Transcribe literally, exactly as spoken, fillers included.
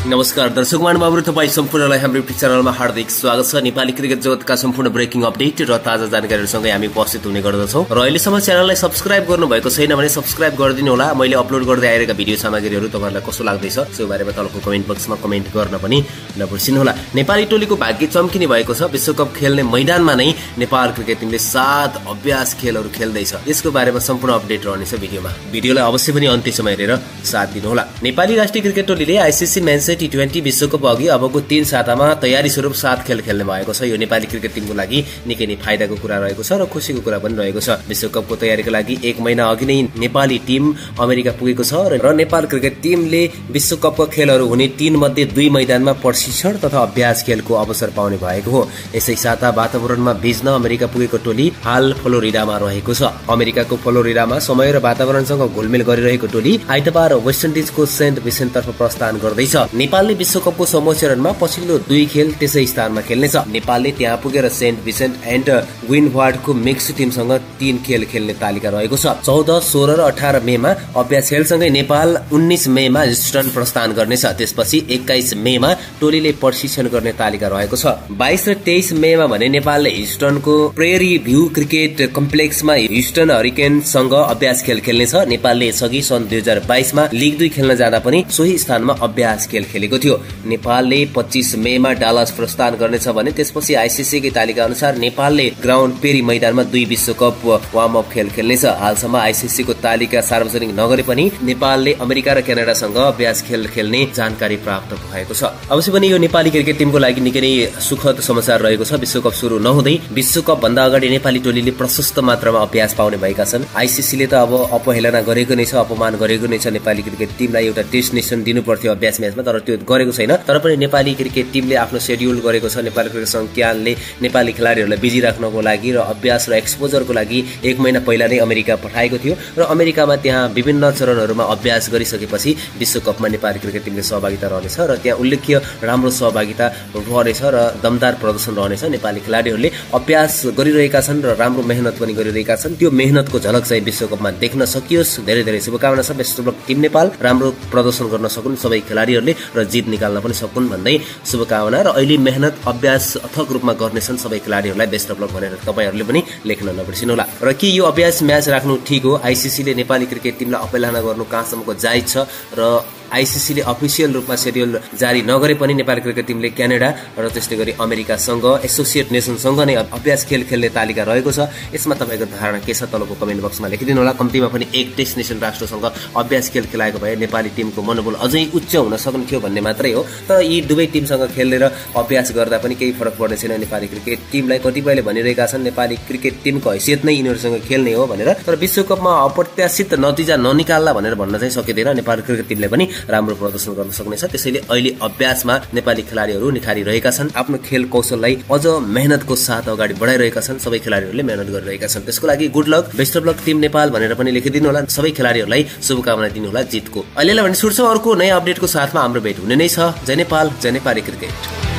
नमस्कार दर्शक महानुभावहरु, तपाई सम्पूर्णलाई हाम्रो युट्युब च्यानलमा हार्दिक स्वागत छ। नेपाली क्रिकेट जगतका सम्पूर्ण ब्रेकिङ अपडेट र ताजा जानकारीहरुसँगै हामी उपस्थित हुने गर्दछौं र अहिलेसम्म च्यानललाई सब्स्क्राइब गर्नु भएको छैन भने सब्स्क्राइब गरिदिनु होला। मैले अपलोड गर्दै आइरहेका भिडियो सामग्रीहरु तपाईहरुलाई कस्तो लाग्दैछ सो बारेमा तलको कमेन्ट बक्समा कमेन्ट गर्न पनि नबिर्सिनु होला। नेपाली टोलीको भाग्य चम्किने भएको छ। विश्वकप खेल्ने मैदानमा नै नेपाल क्रिकेट टिमले सात अभ्यास खेलहरु खेल्दैछ। यसको बारेमा सम्पूर्ण अपडेट रहनेछ भिडियोमा। भिडियोलाई अवश्य पनि अन्त्यसम्म हेरेर साथ दिनु होला। नेपाली राष्ट्रिय क्रिकेट टोलीले आईसीसी मेन्स टी ट्वेन्टी विश्वकप अघि अबको तीन सातामा तयारी स्वरूप सात खेल खेल्ने भएको छ। यो नेपाली क्रिकेट टिमको लागि निकै नै फाइदाको कुरा रहेको छ र खुशीको कुरा पनि रहेको छ। विश्वकपको तयारीको लागि एक महिना अघि नै नेपाली टिम अमेरिका पुगेको छ र नेपाल क्रिकेट टिमले विश्वकपको खेलहरू हुने तीन मध्ये दुई मैदानमा प्रशिक्षण तथा अभ्यास खेलको अवसर पाउने भएको हो। यसै साता वातावरणमा भिज्न अमेरिका पुगेको टोली हाल फ्लोरिडामा रहेको छ। अमेरिकाको फ्लोरिडामा समय र वातावरणसँग घुलमेल गरिरहेको टोली आइतबार वेस्ट इन्डिजको सेन्ट भिसेन्टतर्फ प्रस्थान गर्दैछ। नेपालले विश्वकपको समूह चरणमा पछिल्लो दुई खेल त्यसै स्थानमा खेल्नेछ। नेपालले त्यहाँ पुगेर सेन्ट भिसेन्ट एन्ड विन्डवार्डको मिक्स टिमसँग तीन खेल खेल्ने तालिका रहेको छ। चौध सोह्र र अठार मेमा अभ्यास खेलसँगै नेपाल उन्नाइस मेमा ह्युस्टन प्रस्थान गर्नेछ। त्यसपछि एक्काइस मेमा टोलीले प्रशिक्षण गर्ने तालिका रहेको छ। बाइस र तेइस मेमा भने नेपालले ह्युस्टनको प्रेरी भ्यू क्रिकेट कम्प्लेक्समा ह्युस्टन हरिकेनसँग अभ्यास खेल खेल्नेछ। नेपालले यसअघि सन् दुई हजार बाइसमा लिग दुई खेल्न जाँदा पनि सोही स्थानमा अभ्यास खेल खेलेको थियो। नेपालले पच्चीस मेमा डालास प्रस्थान गर्नेछ भने त्यसपछि आईसीसी की तालिका अनुसार नेपालले ग्राउन्ड पेरी मैदानमा दुई विश्वकप वार्म अप खेल खेल्नेछ। हालसम्म आईसीसी को तालिका सार्वजनिक नगरे पनि नेपालले अमेरिका र क्यानाडासँग अभ्यास खेल खेल्ने जानकारी प्राप्त भएको छ। अवश्य पनि यो नेपाली क्रिकेट टिमको लागि निकै नै सुखद समाचार रहेको छ। विश्वकप सुरु नहुँदै विश्वकप भन्दा अगाडि नेपाली टोलीले प्रशस्त मात्रामा अभ्यास पाउने भएका छन्। आईसीसीले त अब अपहेलना गरेको नै छ, अपमान गरेको नै छ। नेपाली क्रिकेट टिमलाई एउटा डेस्टिनेसन दिनु पर्थ्यो अभ्यास म्याचमा, तर त्यो गरेको छैन। तर पनि नेपाली क्रिकेट टिमले आफ्नो शेड्युल गरेको छ। नेपाली क्रिकेट संघले नेपाली खेलाडीहरूलाई बिजी राख्नको लागि र अभ्यास र एक्सपोजरको लागि एक महिना पहिला नै अमेरिका पठाएको थियो र अमेरिकामा त्यहाँ विभिन्न चरणहरूमा अभ्यास गरिसकेपछि विश्वकपमा नेपाली क्रिकेट टिमले सहभागिता रहनेछ र त्यहाँ उल्लेख्य राम्रो सहभागिता रहनेछ र दमदार प्रदर्शन रहनेछ। नेपाली खेलाडीहरूले अभ्यास गरिरहेका छन् र राम्रो मेहनत पनि गरिरहेका छन्। त्यो मेहनतको झलक चाहिँ विश्वकपमा देख्न सकियोस्। धेरै धेरै शुभकामना छ। Best of luck team Nepal. राम्रो प्रदर्शन गर्न सकुन् सबै खेलाडीहरूले र जित निकाल्न पनि सकुन् भन्दै शुभकामना। र अहिले मेहनत अभ्यास अथक रूपमा गर्नेछन् सबै खेलाडीहरूलाई। बेस्ट अफ लक भनेर तपाईहरुले पनि लेख्न नबिर्सिनु होला। र के यो अभ्यास म्याच राख्नु ठीक हो? आईसीसीले नेपाली क्रिकेट टिमलाई अपहेलना गर्नु कहाँसम्मको जायज छ र आईसीसीले अफिसियल रूपमा शेड्युल जारी नगरे पनि नेपाली क्रिकेट टिमले क्यानाडा र त्यस्तै गरी अमेरिकासँग एसोसिएट नेसनसँग नै अभ्यास खेल खेल्ने तालिका रहेको छ। यसमा तपाईको धारणा के छ तलको कमेन्ट बक्समा लेखिदिनु होला। कम्तीमा पनि एक डेस्टिनेसन राष्ट्रसँग अभ्यास खेल खेलाएको भए नेपाली टिमको मनोबल अझै उच्च हुन सक्ने थियो भन्ने मात्रै हो। तर यी दुवै टिमसँग खेलेर अभ्यास गर्दा पनि केही फरक पर्ने छैन नेपाली क्रिकेट टिमलाई। कतिपयले भनिरहेका छन् नेपाली क्रिकेट टिमको हैसियत नै यिनीहरूसँग खेल्ने हो भनेर। तर विश्वकपमा अप्रत्याशित नतिजा ननिकाल्ला भनेर भन्न चाहिँ सकिँदैन। नेपाली क्रिकेट टिमले पनि राम्रो प्रदर्शन गर्न सक्नेछ। त्यसैले अहिले अभ्यासमा नेपाली खेलाडीहरू निखारिरहेका छन्। आफ्नो खेल कौशललाई अझ मेहनतको साथ अगाडि बढाइरहेका छन्। सबै खेलाडीहरूले मेहनत गरिरहेका छन्। त्यसको लागि good luck, best of luck team Nepal भनेर पनि लेखिदिनु होला। सबै खेलाडीहरूलाई शुभकामना दिनु होला जितको। अहिलेलाई भने सुर्छौं अर्को नयाँ अपडेटको साथमा हाम्रो भेट हुने नै छ। जय नेपाल, जय नेपाली क्रिकेट।